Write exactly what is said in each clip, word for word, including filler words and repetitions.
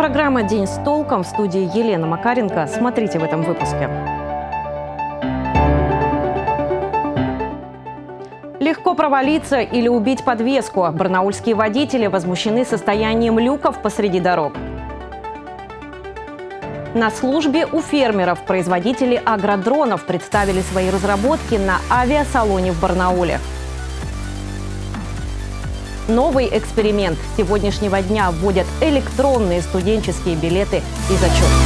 программа «День с толком», в студии Елена Макаренко. Смотрите в этом выпуске. Легко провалиться или убить подвеску. Барнаульские водители возмущены состоянием люков посреди дорог. На службе у фермеров производители агродронов представили свои разработки на авиасалоне в Барнауле. Новый эксперимент. С сегодняшнего дня вводят электронные студенческие билеты и зачетки.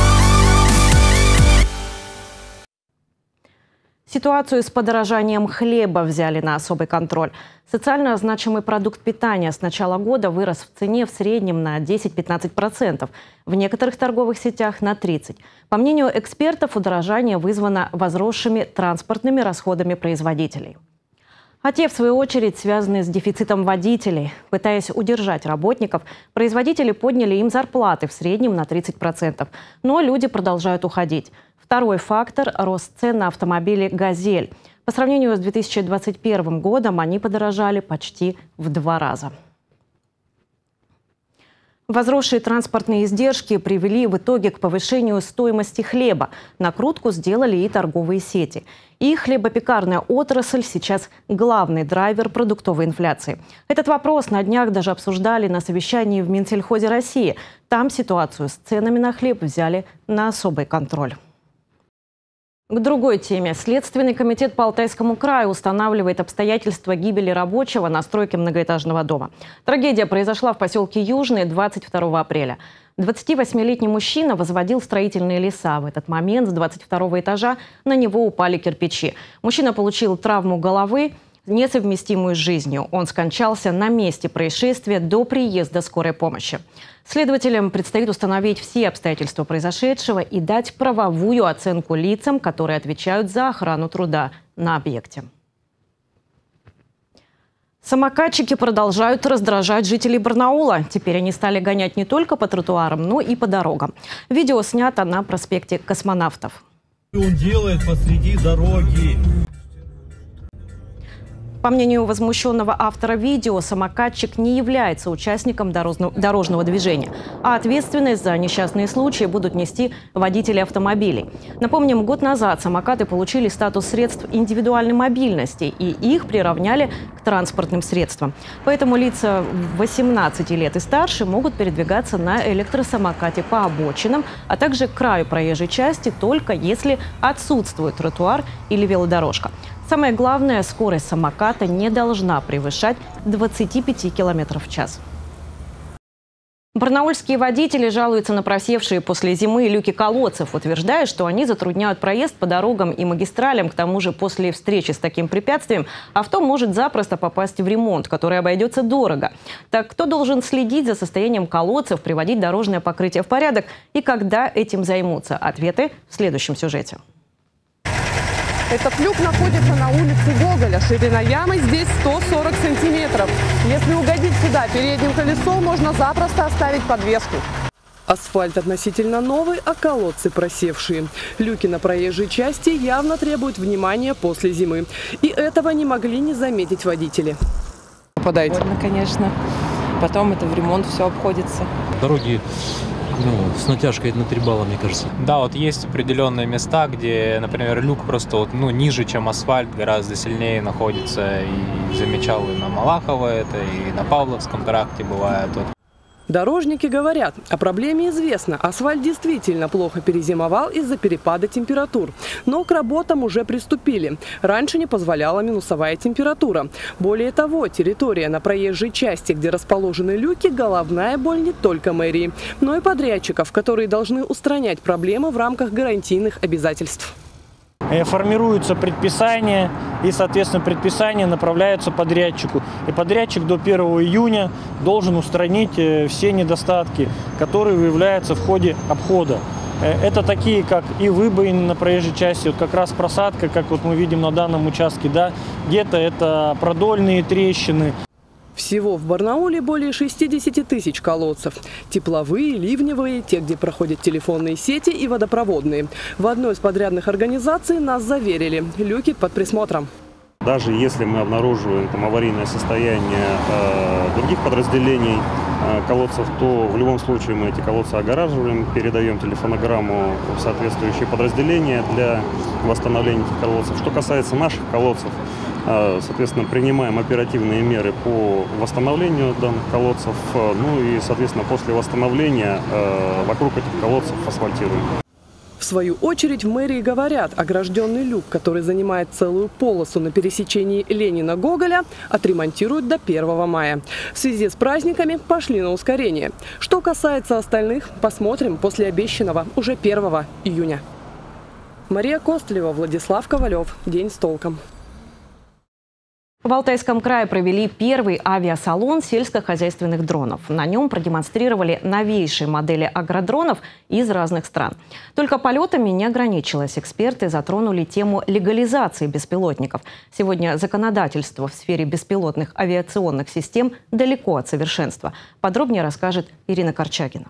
Ситуацию с подорожанием хлеба взяли на особый контроль. Социально значимый продукт питания с начала года вырос в цене в среднем на десять-пятнадцать процентов, в некоторых торговых сетях на тридцать процентов. По мнению экспертов, удорожание вызвано возросшими транспортными расходами производителей. А те, в свою очередь, связаны с дефицитом водителей. Пытаясь удержать работников, производители подняли им зарплаты в среднем на тридцать процентов. Но люди продолжают уходить. Второй фактор – рост цен на автомобили «Газель». По сравнению с две тысячи двадцать первым годом они подорожали почти в два раза. Возросшие транспортные издержки привели в итоге к повышению стоимости хлеба. Накрутку сделали и торговые сети. И хлебопекарная отрасль сейчас главный драйвер продуктовой инфляции. Этот вопрос на днях даже обсуждали на совещании в Минсельхозе России. Там ситуацию с ценами на хлеб взяли на особый контроль. К другой теме. Следственный комитет по Алтайскому краю устанавливает обстоятельства гибели рабочего на стройке многоэтажного дома. Трагедия произошла в поселке Южный двадцать второго апреля. двадцативосьмилетний мужчина возводил строительные леса. В этот момент с двадцать второго этажа на него упали кирпичи. Мужчина получил травму головы, несовместимую с жизнью. Он скончался на месте происшествия до приезда скорой помощи. Следователям предстоит установить все обстоятельства произошедшего и дать правовую оценку лицам, которые отвечают за охрану труда на объекте. Самокатчики продолжают раздражать жителей Барнаула. Теперь они стали гонять не только по тротуарам, но и по дорогам. Видео снято на проспекте Космонавтов. Он делает посреди дороги. По мнению возмущенного автора видео, самокатчик не является участником дорожного движения, а ответственность за несчастные случаи будут нести водители автомобилей. Напомним, год назад самокаты получили статус средств индивидуальной мобильности, и их приравняли к транспортным средствам. Поэтому лица восемнадцати лет и старше могут передвигаться на электросамокате по обочинам, а также к краю проезжей части, только если отсутствует тротуар или велодорожка. Самое главное, скорость самоката не должна превышать двадцати пяти километров в час. Барнаульские водители жалуются на просевшие после зимы люки колодцев, утверждая, что они затрудняют проезд по дорогам и магистралям. К тому же после встречи с таким препятствием авто может запросто попасть в ремонт, который обойдется дорого. Так кто должен следить за состоянием колодцев, приводить дорожное покрытие в порядок и когда этим займутся? Ответы в следующем сюжете. Этот люк находится на улице Гоголя. Ширина ямы здесь сто сорок сантиметров. Если угодить сюда передним колесом, можно запросто оставить подвеску. Асфальт относительно новый, а колодцы просевшие. Люки на проезжей части явно требуют внимания после зимы. И этого не могли не заметить водители. Попадайте. Больно, конечно. Потом это в ремонт все обходится. Дороги ну, с натяжкой на три балла, мне кажется. Да, вот есть определенные места, где, например, люк просто вот, ну, ниже, чем асфальт, гораздо сильнее находится. И замечал и на Малахово это, и на Павловском тракте бывает. Вот. Дорожники говорят, о проблеме известно. Асфальт действительно плохо перезимовал из-за перепада температур. Но к работам уже приступили. Раньше не позволяла минусовая температура. Более того, территория на проезжей части, где расположены люки, головная боль не только мэрии, но и подрядчиков, которые должны устранять проблемы в рамках гарантийных обязательств. Формируются предписания, и, соответственно, предписания направляются подрядчику. И подрядчик до первого июня должен устранить все недостатки, которые выявляются в ходе обхода. Это такие, как и выбоины на проезжей части, вот как раз просадка, как вот мы видим на данном участке, да, где-то это продольные трещины. Всего в Барнауле более шестидесяти тысяч колодцев. Тепловые, ливневые, те, где проходят телефонные сети и водопроводные. В одной из подрядных организаций нас заверили – люки под присмотром. Даже если мы обнаруживаем там аварийное состояние э, других подразделений, колодцев, то в любом случае мы эти колодцы огораживаем, передаем телефонограмму в соответствующие подразделения для восстановления этих колодцев. Что касается наших колодцев, соответственно, принимаем оперативные меры по восстановлению данных колодцев, ну и, соответственно, после восстановления вокруг этих колодцев асфальтируем. В свою очередь в мэрии говорят, огражденный люк, который занимает целую полосу на пересечении Ленина-Гоголя, отремонтируют до первого мая. В связи с праздниками пошли на ускорение. Что касается остальных, посмотрим после обещанного уже первого июня. Мария Костылева, Владислав Ковалев. День с толком. В Алтайском крае провели первый авиасалон сельскохозяйственных дронов. На нем продемонстрировали новейшие модели агродронов из разных стран. Только полетами не ограничилось. Эксперты затронули тему легализации беспилотников. Сегодня законодательство в сфере беспилотных авиационных систем далеко от совершенства. Подробнее расскажет Ирина Корчагина.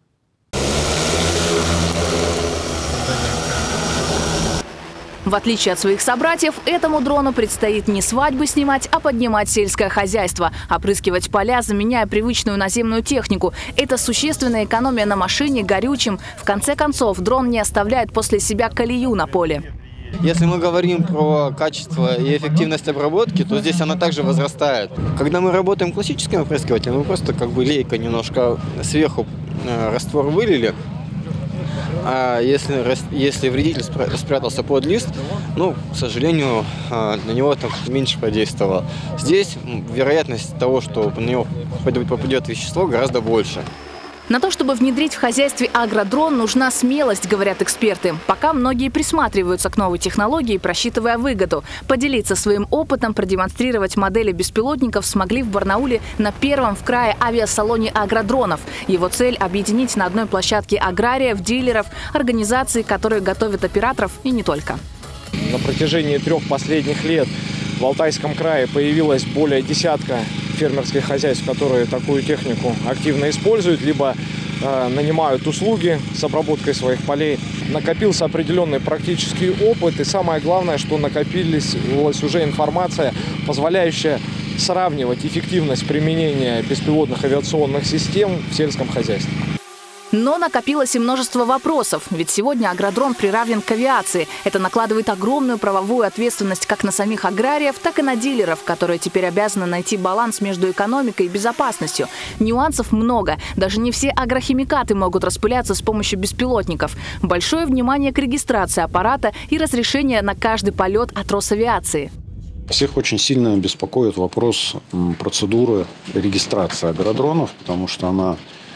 В отличие от своих собратьев, этому дрону предстоит не свадьбы снимать, а поднимать сельское хозяйство, опрыскивать поля, заменяя привычную наземную технику. Это существенная экономия на машине, горючем. В конце концов, дрон не оставляет после себя колею на поле. Если мы говорим про качество и эффективность обработки, то здесь она также возрастает. Когда мы работаем классическим опрыскивателем, мы просто как бы лейка немножко сверху раствор вылили. А если, если вредитель спрятался под лист, ну, к сожалению, на него там меньше подействовало. Здесь вероятность того, что на него попадет вещество, гораздо больше. На то, чтобы внедрить в хозяйстве агродрон, нужна смелость, говорят эксперты. Пока многие присматриваются к новой технологии, просчитывая выгоду. Поделиться своим опытом, продемонстрировать модели беспилотников смогли в Барнауле на первом в крае авиасалоне агродронов. Его цель – объединить на одной площадке аграриев, дилеров, организаций, которые готовят операторов и не только. На протяжении трех последних лет в Алтайском крае появилось более десятка фермерских хозяйств, которые такую технику активно используют, либо э, нанимают услуги с обработкой своих полей. Накопился определенный практический опыт, и самое главное, что накопилась уже информация, позволяющая сравнивать эффективность применения беспилотных авиационных систем в сельском хозяйстве. Но накопилось и множество вопросов, ведь сегодня агродрон приравнен к авиации. Это накладывает огромную правовую ответственность как на самих аграриев, так и на дилеров, которые теперь обязаны найти баланс между экономикой и безопасностью. Нюансов много. Даже не все агрохимикаты могут распыляться с помощью беспилотников. Большое внимание к регистрации аппарата и разрешение на каждый полет от Росавиации. Всех очень сильно беспокоит вопрос процедуры регистрации агродронов, потому что она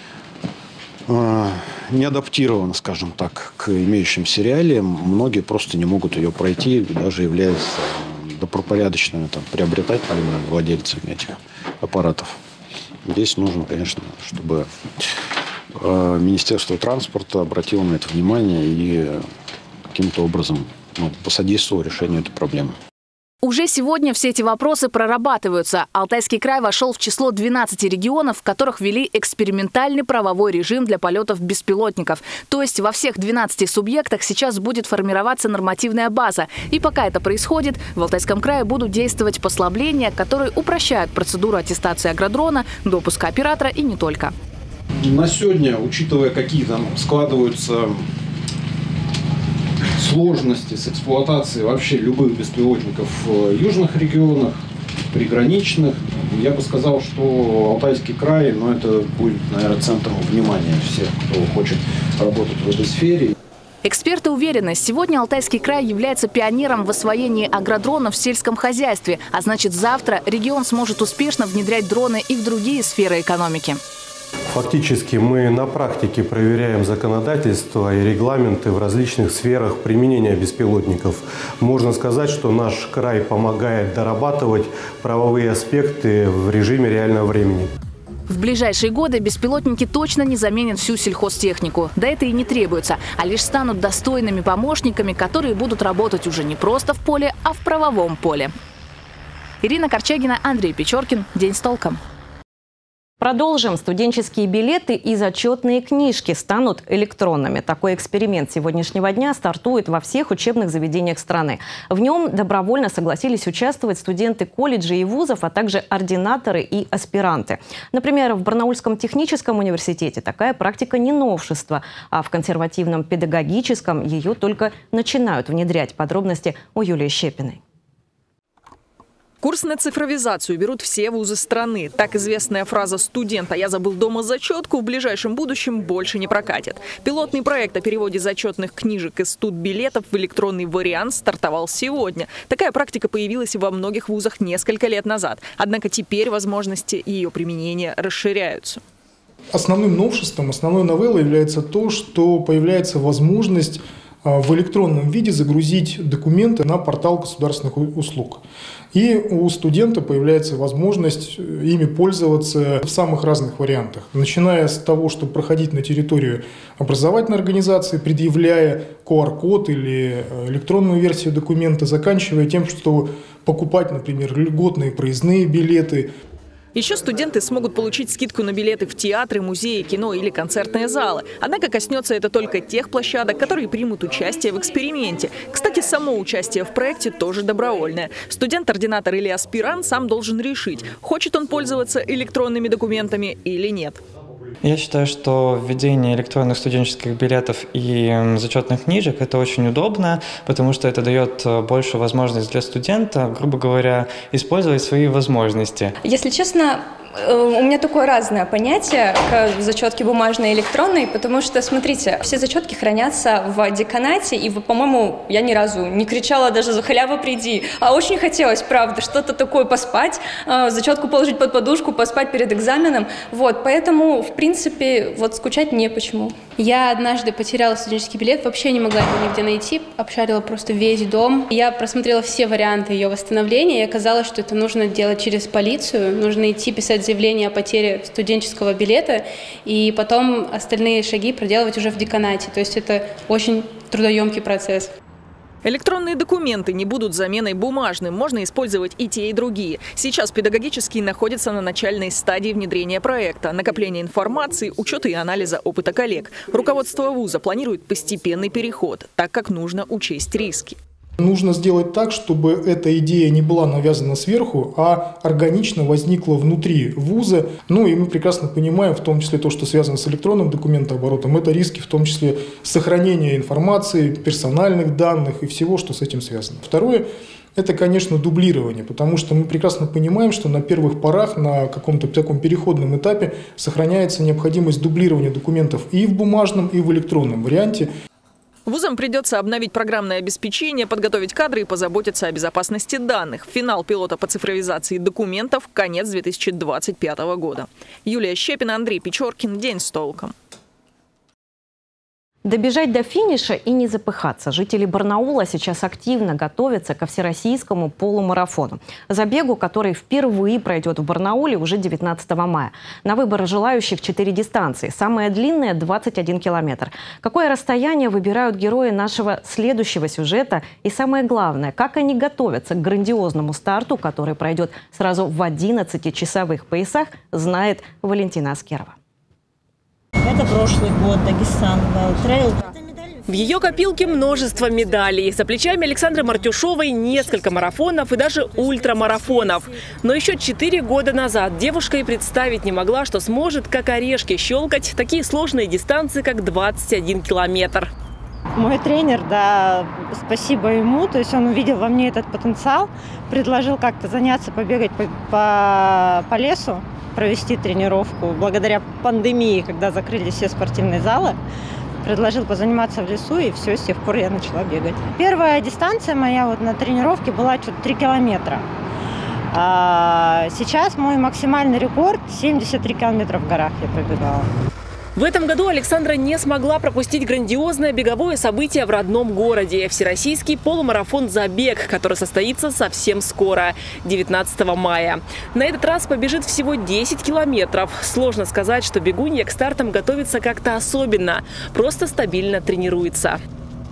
не адаптирована, скажем так, к имеющимся реалиям. Многие просто не могут ее пройти, даже являясь добропорядочными там, приобретателями, владельцами этих аппаратов. Здесь нужно, конечно, чтобы Министерство транспорта обратило на это внимание и каким-то образом ну, посодействовало решению этой проблемы. Уже сегодня все эти вопросы прорабатываются. Алтайский край вошел в число двенадцати регионов, в которых ввели экспериментальный правовой режим для полетов беспилотников. То есть во всех двенадцати субъектах сейчас будет формироваться нормативная база. И пока это происходит, в Алтайском крае будут действовать послабления, которые упрощают процедуру аттестации агродрона, допуска оператора и не только. На сегодня, учитывая, какие там складываются сложности с эксплуатацией вообще любых беспилотников в южных регионах, приграничных, я бы сказал, что Алтайский край, ну, это будет, наверное, центром внимания всех, кто хочет работать в этой сфере. Эксперты уверены, сегодня Алтайский край является пионером в освоении агродронов в сельском хозяйстве, а значит, завтра регион сможет успешно внедрять дроны и в другие сферы экономики. Фактически мы на практике проверяем законодательство и регламенты в различных сферах применения беспилотников. Можно сказать, что наш край помогает дорабатывать правовые аспекты в режиме реального времени. В ближайшие годы беспилотники точно не заменят всю сельхозтехнику. Да это и не требуется, а лишь станут достойными помощниками, которые будут работать уже не просто в поле, а в правовом поле. Ирина Корчагина, Андрей Печоркин. День с толком. Продолжим. Студенческие билеты и зачетные книжки станут электронными. Такой эксперимент сегодняшнего дня стартует во всех учебных заведениях страны. В нем добровольно согласились участвовать студенты колледжей и вузов, а также ординаторы и аспиранты. Например, в Барнаульском техническом университете такая практика не новшество, а в консервативном педагогическом ее только начинают внедрять. Подробности у Юлии Щепиной. Курс на цифровизацию берут все вузы страны. Так известная фраза «студент, а я забыл дома зачетку» в ближайшем будущем больше не прокатит. Пилотный проект о переводе зачетных книжек из студбилетов в электронный вариант стартовал сегодня. Такая практика появилась во многих вузах несколько лет назад. Однако теперь возможности ее применения расширяются. Основным новшеством, основной новеллой является то, что появляется возможность в электронном виде загрузить документы на портал государственных услуг. И у студента появляется возможность ими пользоваться в самых разных вариантах. Начиная с того, чтобы проходить на территорию образовательной организации, предъявляя ку ар код или электронную версию документа, заканчивая тем, что покупать, например, льготные проездные билеты. Еще студенты смогут получить скидку на билеты в театры, музеи, кино или концертные залы. Однако коснется это только тех площадок, которые примут участие в эксперименте. Кстати, само участие в проекте тоже добровольное. Студент, ординатор или аспирант сам должен решить, хочет он пользоваться электронными документами или нет. Я считаю, что введение электронных студенческих билетов и зачетных книжек – это очень удобно, потому что это дает большую возможность для студента, грубо говоря, использовать свои возможности. Если честно, у меня такое разное понятие к зачетке бумажной и электронной, потому что, смотрите, все зачетки хранятся в деканате, и, по-моему, я ни разу не кричала даже «за халяву приди», а очень хотелось, правда, что-то такое поспать, зачетку положить под подушку, поспать перед экзаменом, вот, поэтому, в принципе, вот скучать не почему. Я однажды потеряла студенческий билет, вообще не могла его нигде найти, обшарила просто весь дом. Я просмотрела все варианты ее восстановления, и оказалось, что это нужно делать через полицию, нужно идти писать заявление о потере студенческого билета, и потом остальные шаги проделывать уже в деканате. То есть это очень трудоемкий процесс. Электронные документы не будут заменой бумажным. Можно использовать и те, и другие. Сейчас педагогические находятся на начальной стадии внедрения проекта. Накопление информации, учета и анализа опыта коллег. Руководство вуза планирует постепенный переход, так как нужно учесть риски. Нужно сделать так, чтобы эта идея не была навязана сверху, а органично возникла внутри вуза. Ну и мы прекрасно понимаем, в том числе то, что связано с электронным документооборотом, это риски, в том числе сохранения информации, персональных данных и всего, что с этим связано. Второе – это, конечно, дублирование, потому что мы прекрасно понимаем, что на первых порах, на каком-то таком переходном этапе сохраняется необходимость дублирования документов и в бумажном, и в электронном варианте. Вузам придется обновить программное обеспечение, подготовить кадры и позаботиться о безопасности данных. Финал пилота по цифровизации документов – конец две тысячи двадцать пятого года. Юлия Щепина, Андрей Печоркин. День с толком. Добежать до финиша и не запыхаться. Жители Барнаула сейчас активно готовятся ко всероссийскому полумарафону. Забегу, который впервые пройдет в Барнауле уже девятнадцатого мая. На выбор желающих четыре дистанции. Самая длинная – двадцать один километр. Какое расстояние выбирают герои нашего следующего сюжета? И самое главное, как они готовятся к грандиозному старту, который пройдет сразу в одиннадцатичасовых поясах, знает Валентина Аскерова. Это прошлый год, Дагестан, трейл. В ее копилке множество медалей. За плечами Александры Мартюшовой несколько марафонов и даже ультрамарафонов. Но еще четыре года назад девушка и представить не могла, что сможет как орешки щелкать такие сложные дистанции, как двадцать один километр. Мой тренер, да, спасибо ему, то есть он увидел во мне этот потенциал, предложил как-то заняться, побегать по, по, по лесу, провести тренировку. Благодаря пандемии, когда закрылись все спортивные залы, предложил позаниматься в лесу, и все, с тех пор я начала бегать. Первая дистанция моя вот на тренировке была что-то три километра. А сейчас мой максимальный рекорд семьдесят три километра в горах я пробегала. В этом году Александра не смогла пропустить грандиозное беговое событие в родном городе – всероссийский полумарафон «Забег», который состоится совсем скоро, девятнадцатого мая. На этот раз побежит всего десять километров. Сложно сказать, что бегунья к стартам готовится как-то особенно, просто стабильно тренируется.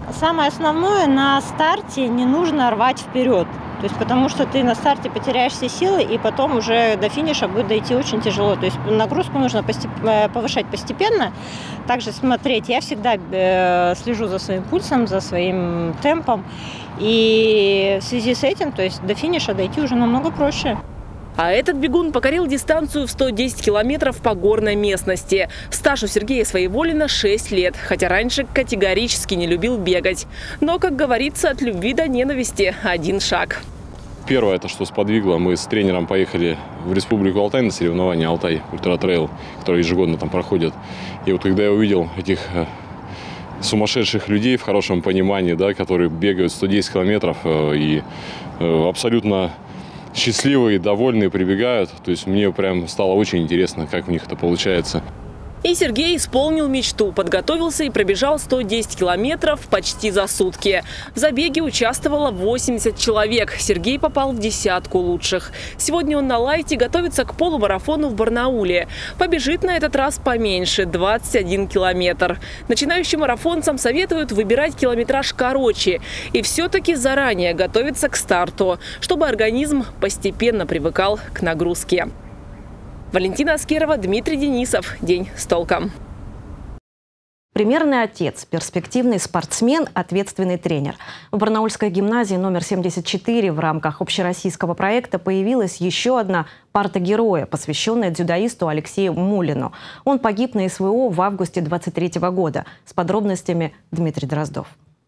Самое основное, на старте не нужно рвать вперед. То есть, потому что ты на старте потеряешь все силы, и потом уже до финиша будет дойти очень тяжело. То есть нагрузку нужно постеп... повышать постепенно. Также смотреть. Я всегда э, слежу за своим пульсом, за своим темпом. И в связи с этим, то есть до финиша дойти уже намного проще. А этот бегун покорил дистанцию в сто десять километров по горной местности. Стаж у Сергея Своеволина шесть лет, хотя раньше категорически не любил бегать. Но, как говорится, от любви до ненависти один шаг. Первое, это что сподвигло, мы с тренером поехали в Республику Алтай на соревнования Алтай Ультра Трейл, которые ежегодно там проходят. И вот когда я увидел этих сумасшедших людей в хорошем понимании, да, которые бегают сто десять километров и абсолютно счастливые, довольные прибегают, то есть мне прям стало очень интересно, как у них это получается. И Сергей исполнил мечту, подготовился и пробежал сто десять километров почти за сутки. В забеге участвовало восемьдесят человек. Сергей попал в десятку лучших. Сегодня он на лайте готовится к полумарафону в Барнауле. Побежит на этот раз поменьше – двадцать один километр. Начинающим марафонцам советуют выбирать километраж короче и все-таки заранее готовиться к старту, чтобы организм постепенно привыкал к нагрузке. Валентина Аскерова, Дмитрий Денисов. День с толком. Примерный отец, перспективный спортсмен, ответственный тренер. В Барнаульской гимназии номер семьдесят четыре в рамках общероссийского проекта появилась еще одна парта героя, посвященная дзюдоисту Алексею Мулину. Он погиб на СВО в августе двадцать третьего года. С подробностями Дмитрий Дроздов.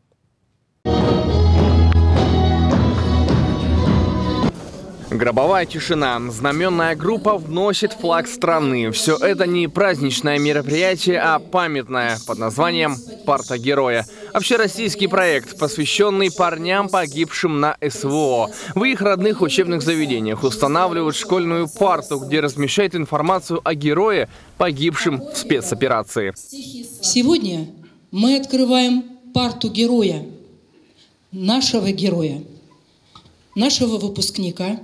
Гробовая тишина. Знаменная группа вносит флаг страны. Все это не праздничное мероприятие, а памятное, под названием «Парта героя». Общероссийский проект, посвященный парням, погибшим на СВО. В их родных учебных заведениях устанавливают школьную парту, где размещают информацию о герое, погибшем в спецоперации. Сегодня мы открываем парту героя, нашего героя, нашего выпускника,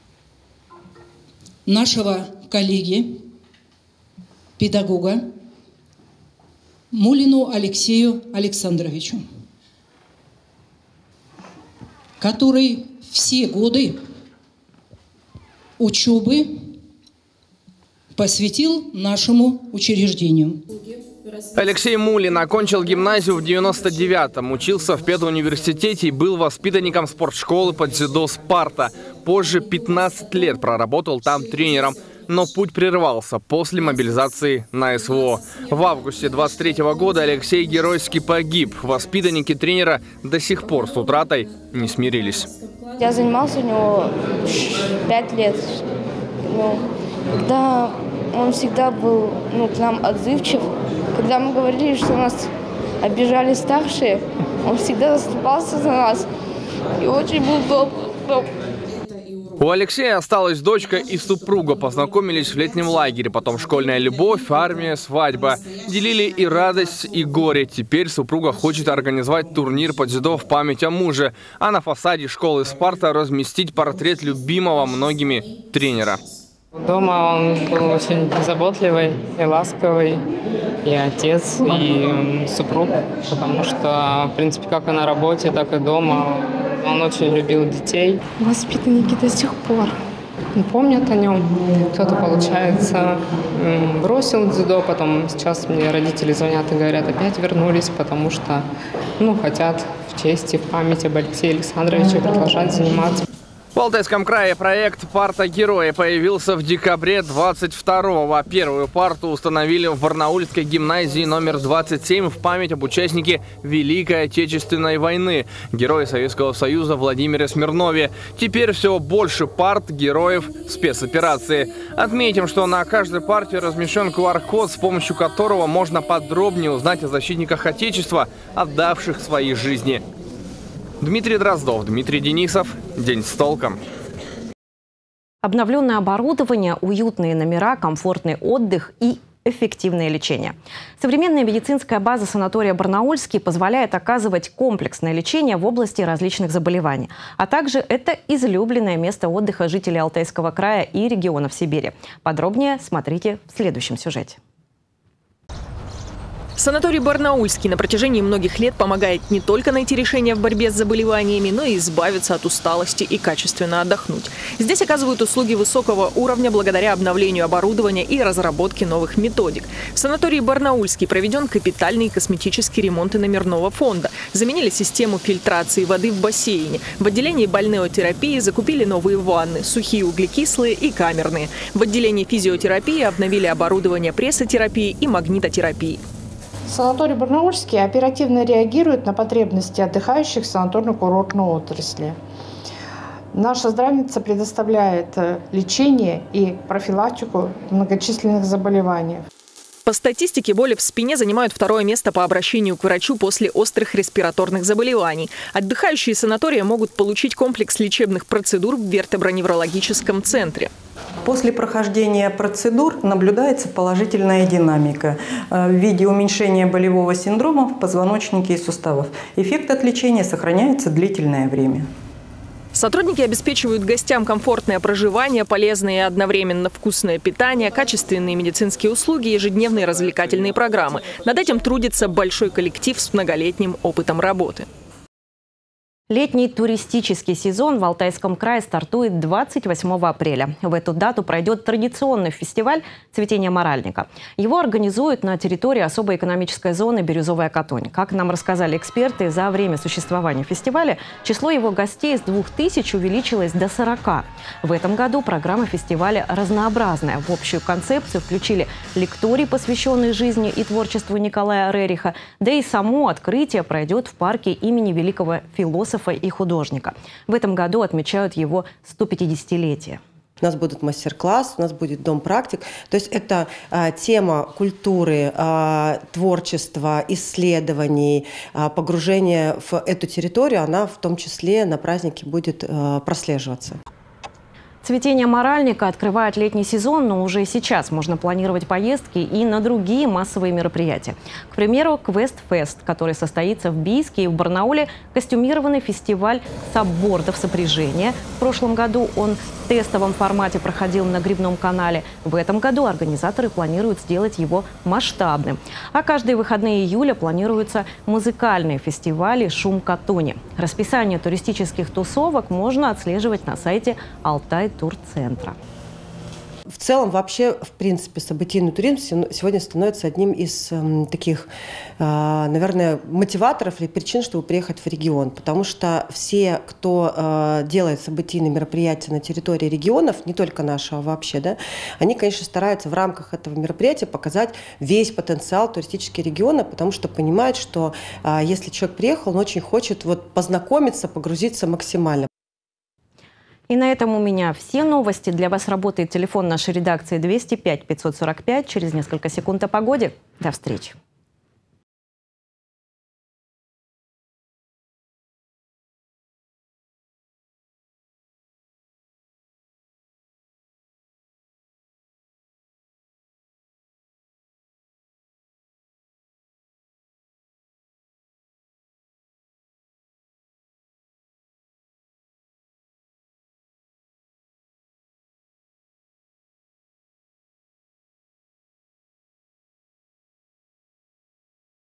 нашего коллеги, педагога Мулину Алексею Александровичу, который все годы учебы посвятил нашему учреждению. Алексей Мулин окончил гимназию в девяносто девятом, учился в педуниверситете и был воспитанником спортшколы по дзюдо «Спарта». Позже пятнадцать лет проработал там тренером, но путь прервался после мобилизации на СВО. В августе двадцать третьего года Алексей геройски погиб. Воспитанники тренера до сих пор с утратой не смирились. Я занимался у него пять лет. Ну, когда он всегда был ну, к нам отзывчив. Когда мы говорили, что нас обижали старшие, он всегда заступался за нас и очень был добр. У Алексея осталась дочка и супруга. Познакомились в летнем лагере. Потом школьная любовь, армия, свадьба. Делили и радость, и горе. Теперь супруга хочет организовать турнир по дзюдо в память о муже. А на фасаде школы «Спарта» разместить портрет любимого многими тренера. Дома он был очень заботливый и ласковый, и отец, и супруг, потому что, в принципе, как и на работе, так и дома он очень любил детей. Воспитанники до сих пор не помнят о нем. Кто-то, получается, бросил дзюдо, потом сейчас мне родители звонят и говорят, опять вернулись, потому что ну, хотят в честь и в память об Алексее Александровиче продолжать заниматься. В Алтайском крае проект «Парта героя» появился в декабре двадцать второго. Первую парту установили в Барнаульской гимназии номер двадцать семь в память об участнике Великой Отечественной войны, герое Советского Союза Владимире Смирнове. Теперь все больше парт героев спецоперации. Отметим, что на каждой парте размещен ку ар код, с помощью которого можно подробнее узнать о защитниках Отечества, отдавших свои жизни. Дмитрий Дроздов, Дмитрий Денисов. День с толком. Обновленное оборудование, уютные номера, комфортный отдых и эффективное лечение. Современная медицинская база санатория «Барнаульский» позволяет оказывать комплексное лечение в области различных заболеваний. А также это излюбленное место отдыха жителей Алтайского края и регионов Сибири. Подробнее смотрите в следующем сюжете. Санаторий Барнаульский на протяжении многих лет помогает не только найти решения в борьбе с заболеваниями, но и избавиться от усталости и качественно отдохнуть. Здесь оказывают услуги высокого уровня благодаря обновлению оборудования и разработке новых методик. В санатории Барнаульский проведен капитальный косметический ремонт и номерного фонда. Заменили систему фильтрации воды в бассейне. В отделении бальнеотерапии закупили новые ванны, сухие углекислые и камерные. В отделении физиотерапии обновили оборудование прессотерапии и магнитотерапии. Санаторий Барнаульский оперативно реагирует на потребности отдыхающих в санаторно-курортной отрасли. Наша здравница предоставляет лечение и профилактику многочисленных заболеваний. По статистике, боли в спине занимают второе место по обращению к врачу после острых респираторных заболеваний. Отдыхающие санатория могут получить комплекс лечебных процедур в вертеброневрологическом центре. После прохождения процедур наблюдается положительная динамика в виде уменьшения болевого синдрома в позвоночнике и суставов. Эффект от лечения сохраняется длительное время. Сотрудники обеспечивают гостям комфортное проживание, полезное и одновременно вкусное питание, качественные медицинские услуги и ежедневные развлекательные программы. Над этим трудится большой коллектив с многолетним опытом работы. Летний туристический сезон в Алтайском крае стартует двадцать восьмого апреля. В эту дату пройдет традиционный фестиваль «Цветение моральника». Его организуют на территории особой экономической зоны «Бирюзовая Катонь». Как нам рассказали эксперты, за время существования фестиваля число его гостей с двух тысяч увеличилось до сорока. В этом году программа фестиваля разнообразная. В общую концепцию включили лекторий, посвященный жизни и творчеству Николая Рериха, да и само открытие пройдет в парке имени великого философа и художника. В этом году отмечают его сто пятидесятилетие. У нас будут мастер-класс, у нас будет дом практик. То есть это а, тема культуры, а, творчества, исследований, а, погружения в эту территорию, она в том числе на празднике будет а, прослеживаться. Цветение моральника открывает летний сезон, но уже сейчас можно планировать поездки и на другие массовые мероприятия. К примеру, Квест-фест, который состоится в Бийске и в Барнауле, костюмированный фестиваль саббордов сопряжения. В прошлом году он в тестовом формате проходил на Грибном канале. В этом году организаторы планируют сделать его масштабным. А каждые выходные июля планируются музыкальные фестивали «Шум Катони». Расписание туристических тусовок можно отслеживать на сайте Алтай турцентра. В целом, вообще, в принципе, событийный туризм сегодня становится одним из э, таких, э, наверное, мотиваторов или причин, чтобы приехать в регион. Потому что все, кто э, делает событийные мероприятия на территории регионов, не только нашего, а вообще, да, они, конечно, стараются в рамках этого мероприятия показать весь потенциал туристического региона, потому что понимают, что э, если человек приехал, он очень хочет вот, познакомиться, погрузиться максимально. И на этом у меня все новости. Для вас работает телефон нашей редакции двести пять пятьсот сорок пять. Через несколько секунд о погоде. До встречи.